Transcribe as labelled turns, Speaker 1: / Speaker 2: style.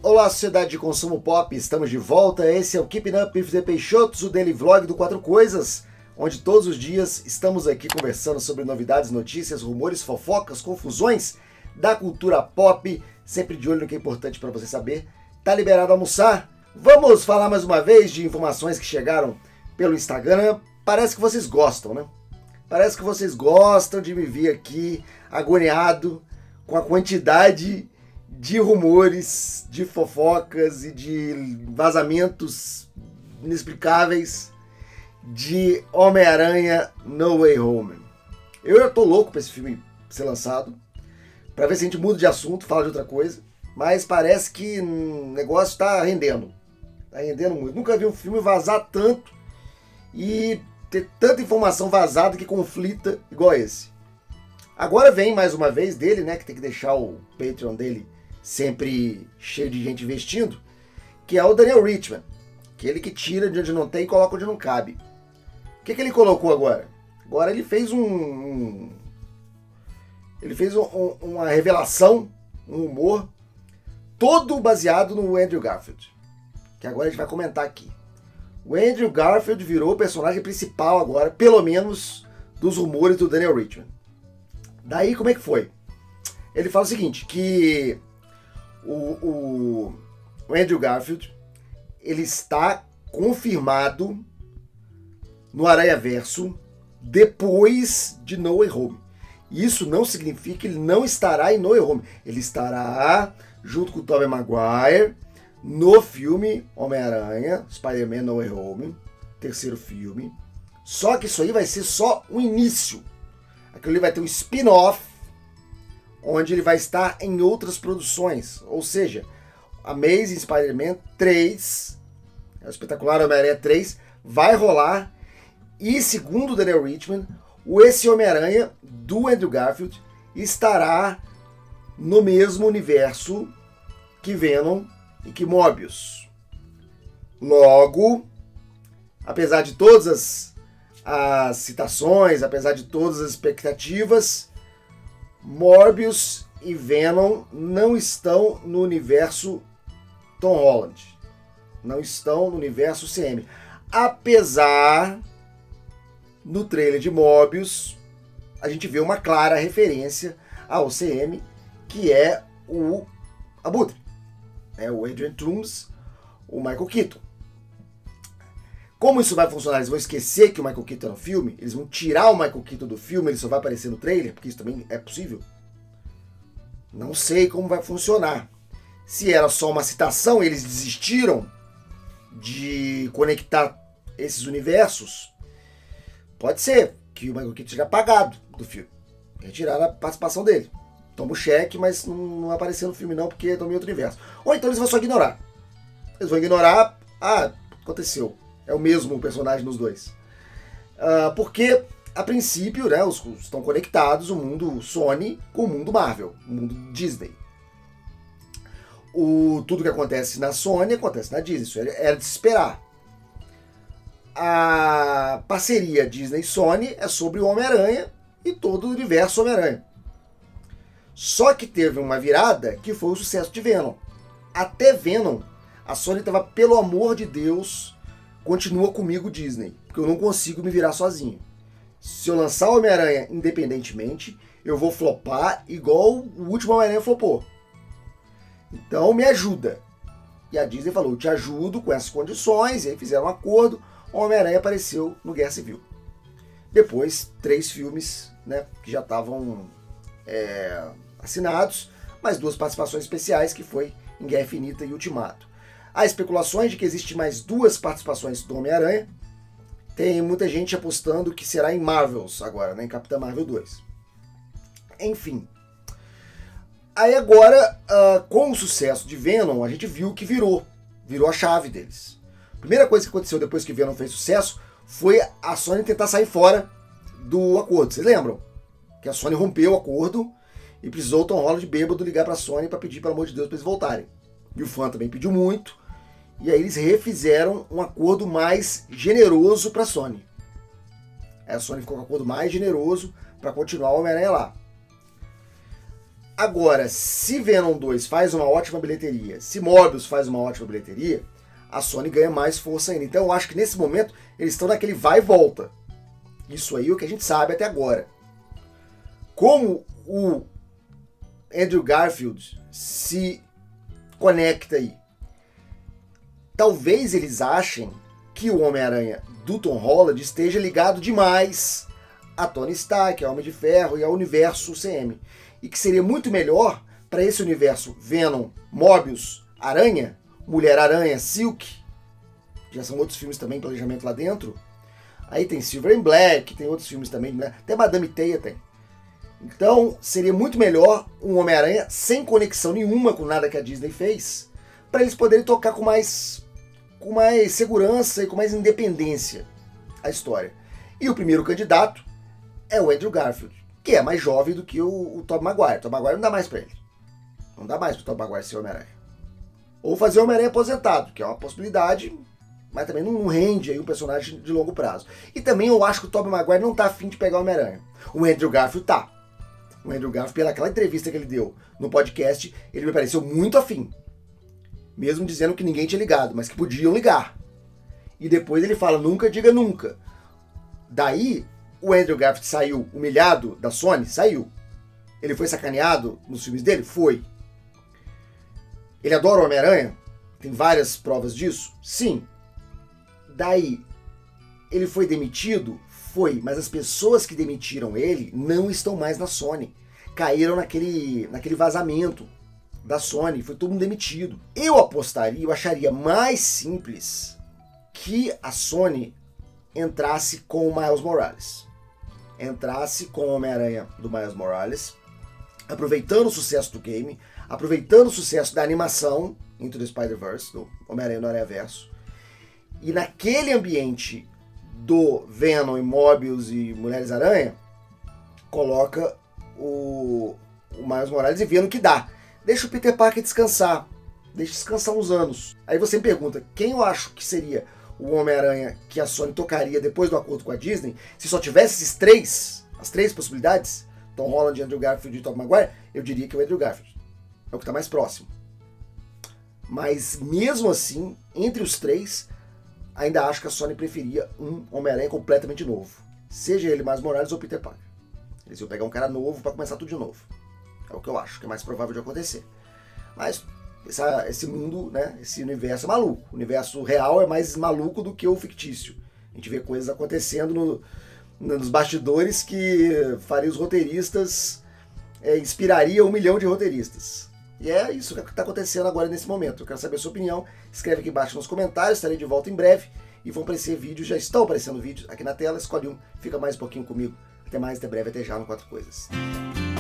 Speaker 1: Olá, sociedade de consumo pop, estamos de volta. Esse é o Keeping Up with the Peixotos, o daily vlog do Quatro Coisas, onde todos os dias estamos aqui conversando sobre novidades, notícias, rumores, fofocas, confusões da cultura pop, sempre de olho no que é importante para você saber. Tá liberado a almoçar? Vamos falar mais uma vez de informações que chegaram pelo Instagram. Parece que vocês gostam, né? Parece que vocês gostam de me ver aqui agoniado com a quantidade de rumores, de fofocas e de vazamentos inexplicáveis de Homem-Aranha No Way Home. Eu já tô louco pra esse filme ser lançado, pra ver se a gente muda de assunto, fala de outra coisa, mas parece que o negócio tá rendendo. Tá rendendo muito. Nunca vi um filme vazar tanto e ter tanta informação vazada que conflita igual esse. Agora vem mais uma vez dele, né, que tem que deixar o Patreon dele sempre cheio de gente investindo, que é o Daniel Richtman, aquele que tira de onde não tem e coloca onde não cabe. O que ele colocou agora? Agora ele fez uma revelação, um humor, todo baseado no Andrew Garfield, que agora a gente vai comentar aqui. O Andrew Garfield virou o personagem principal agora, pelo menos dos rumores do Daniel Richtman. Daí como é que foi? Ele fala o seguinte, que o Andrew Garfield, ele está confirmado no Aranhaverso depois de No Way Home. Isso não significa que ele não estará em No Way Home. Ele estará junto com o Tobey Maguire no filme Homem-Aranha, Spider-Man No Way Home, terceiro filme. Só que isso aí vai ser só o início. Aquilo ali vai ter um spin-off, onde ele vai estar em outras produções. Ou seja, Amazing Spider-Man 3, o Espetacular Homem-Aranha 3, vai rolar. E segundo o Daniel Richtman, esse Homem-Aranha do Andrew Garfield estará no mesmo universo que Venom e que Morbius. Logo, apesar de todas as citações, apesar de todas as expectativas, Morbius e Venom não estão no universo Tom Holland. Não estão no universo CM. Apesar, no trailer de Morbius, a gente vê uma clara referência ao CM, que é o Abutre. É o Adrian Toomes, o Michael Keaton. Como isso vai funcionar? Eles vão esquecer que o Michael Keaton é no filme? Eles vão tirar o Michael Keaton do filme? Ele só vai aparecer no trailer? Porque isso também é possível? Não sei como vai funcionar. Se era só uma citação, eles desistiram de conectar esses universos, pode ser que o Michael Keaton seja apagado do filme. Retiraram a participação dele. Toma o cheque, mas não vai aparecer no filme não, porque é em outro universo. Ou então eles vão só ignorar. Eles vão ignorar, aconteceu. É o mesmo personagem nos dois. Porque, a princípio, né, estão conectados o mundo Sony com o mundo Marvel, o mundo Disney. Tudo que acontece na Sony acontece na Disney, isso era de se esperar. A parceria Disney-Sony é sobre o Homem-Aranha e todo o universo Homem-Aranha. Só que teve uma virada que foi o sucesso de Venom. Até Venom, a Sony estava, pelo amor de Deus, continua comigo Disney, porque eu não consigo me virar sozinho. Se eu lançar o Homem-Aranha independentemente, eu vou flopar igual o último Homem-Aranha flopou. Então me ajuda. E a Disney falou, eu te ajudo com essas condições, e aí fizeram um acordo, o Homem-Aranha apareceu no Guerra Civil. Depois, 3 filmes, né, que já estavam assinados, mais 2 participações especiais, que foi em Guerra Infinita e Ultimato. Há especulações de que existe mais 2 participações do Homem-Aranha. Tem muita gente apostando que será em Marvels agora, né, em Capitã Marvel 2. Enfim. Aí agora, com o sucesso de Venom, a gente viu que virou a chave deles. A primeira coisa que aconteceu depois que Venom fez sucesso foi a Sony tentar sair fora do acordo. Vocês lembram? Que a Sony rompeu o acordo e precisou o Tom Holland bêbado ligar para a Sony para pedir, pelo amor de Deus, para eles voltarem. E o fã também pediu muito. E aí eles refizeram um acordo mais generoso para a Sony. Aí a Sony ficou com um acordo mais generoso para continuar o Homem-Aranha lá. Agora, se Venom 2 faz uma ótima bilheteria, se Morbius faz uma ótima bilheteria, a Sony ganha mais força ainda. Então eu acho que nesse momento eles estão naquele vai e volta. Isso aí é o que a gente sabe até agora. Como o Andrew Garfield se conecta aí? Talvez eles achem que o Homem-Aranha do Tom Holland esteja ligado demais a Tony Stark, ao Homem de Ferro e ao universo CM. E que seria muito melhor para esse universo Venom, Morbius, Aranha, Mulher-Aranha, Silk, já são outros filmes também, planejamento lá dentro. Aí tem Silver and Black, tem outros filmes também, né? Até Madame Teia tem. Então, seria muito melhor um Homem-Aranha sem conexão nenhuma com nada que a Disney fez, para eles poderem tocar com mais segurança e com mais independência a história. E o primeiro candidato é o Andrew Garfield, que é mais jovem do que o Tobey Maguire. O Tobey Maguire não dá mais para ele. Não dá mais pro Tobey Maguire ser Homem-Aranha. Ou fazer o Homem-Aranha aposentado, que é uma possibilidade, mas também não rende aí um personagem de longo prazo. E também eu acho que o Tobey Maguire não tá afim de pegar o Homem-Aranha. O Andrew Garfield tá. O Andrew Garfield, pelaquela entrevista que ele deu no podcast, ele me pareceu muito afim. Mesmo dizendo que ninguém tinha ligado, mas que podiam ligar. E depois ele fala, nunca diga nunca. Daí, o Andrew Garfield saiu humilhado da Sony? Saiu. Ele foi sacaneado nos filmes dele? Foi. Ele adora o Homem-Aranha? Tem várias provas disso? Sim. Daí, ele foi demitido? Foi. Mas as pessoas que demitiram ele não estão mais na Sony. Caíram naquele vazamento da Sony. Foi todo mundo demitido. Eu apostaria, eu acharia mais simples que a Sony entrasse com o Miles Morales. Entrasse com o Homem-Aranha do Miles Morales, aproveitando o sucesso do game, aproveitando o sucesso da animação Into the Spider-Verse, do Homem-Aranha no Aranhaverso, e naquele ambiente do Venom e Morbius e Mulheres-Aranha, coloca o Miles Morales e vendo o que dá. Deixa o Peter Parker descansar. Deixa descansar uns anos. Aí você me pergunta, quem eu acho que seria o Homem-Aranha que a Sony tocaria depois do acordo com a Disney? Se só tivesse as três possibilidades, Tom Holland, Andrew Garfield e Tobey Maguire, eu diria que o Andrew Garfield é o que está mais próximo. Mas mesmo assim, entre os três, ainda acho que a Sony preferia um Homem-Aranha completamente novo. Seja ele Miles Morales ou Peter Parker. Eles iam pegar um cara novo para começar tudo de novo. É o que eu acho que é mais provável de acontecer. Mas esse mundo, né, esse universo é maluco. O universo real é mais maluco do que o fictício. A gente vê coisas acontecendo nos bastidores que faria os roteiristas, inspiraria 1 milhão de roteiristas. E é isso que está acontecendo agora nesse momento. Eu quero saber a sua opinião. Escreve aqui embaixo nos comentários, estarei de volta em breve. E vão aparecer vídeos, já estão aparecendo vídeos aqui na tela. Escolhe um, fica mais um pouquinho comigo. Até mais, até breve, até já no 4 Coisas.